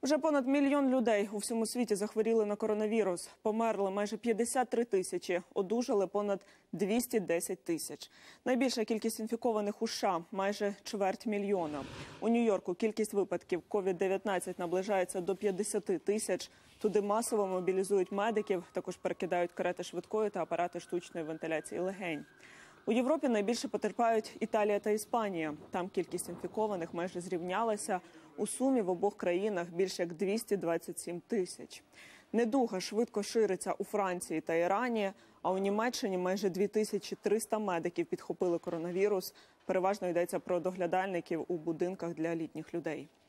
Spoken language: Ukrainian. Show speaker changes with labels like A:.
A: Вже понад 1 мільйон людей у всьому світі захворіли на коронавірус. Померли майже 53 тисячі, одужали понад 210 тисяч. Найбільша кількість інфікованих у США – майже 250 000. У Нью-Йорку кількість випадків COVID-19 наближається до 50 тисяч. Туди масово мобілізують медиків, також перекидають карети швидкої та апарати штучної вентиляції легень. У Європі найбільше потерпають Італія та Іспанія. Там кількість інфікованих майже зрівнялася. У сумі в обох країнах більше як 227 тисяч. Недуга швидко шириться у Франції та Ірані, а у Німеччині майже 2300 медиків підхопили коронавірус. Переважно йдеться про доглядальників у будинках для літніх людей.